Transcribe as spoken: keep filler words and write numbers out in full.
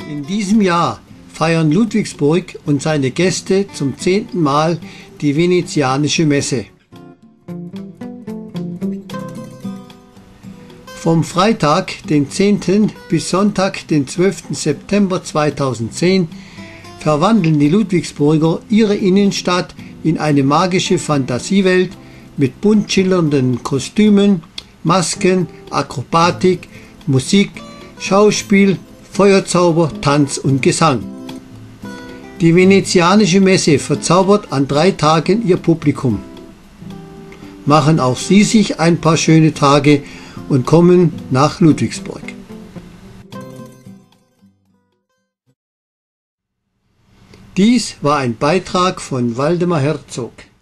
In diesem Jahr feiern Ludwigsburg und seine Gäste zum zehnten Mal die Venezianische Messe. Vom Freitag, den zehnten bis Sonntag, den zwölften September zweitausendzehn, verwandeln die Ludwigsburger ihre Innenstadt in eine magische Fantasiewelt mit bunt schillernden Kostümen, Masken, Akrobatik, Musik, Schauspiel, Feuerzauber, Tanz und Gesang. Die Venezianische Messe verzaubert an drei Tagen ihr Publikum. Machen auch Sie sich ein paar schöne Tage und kommen nach Ludwigsburg. Dies war ein Beitrag von Waldemar Herzog.